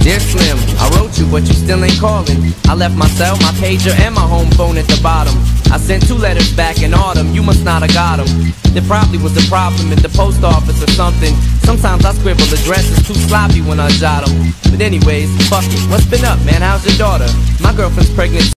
Dear Slim, I wrote you, but you still ain't calling. I left my cell, my pager, and my home phone at the bottom. I sent 2 letters back in autumn, you must not have got them. There probably was a problem at the post office or something. Sometimes I scribble addresses too sloppy when I jot them. But anyways, fuck it, what's been up, man? How's your daughter? My girlfriend's pregnant.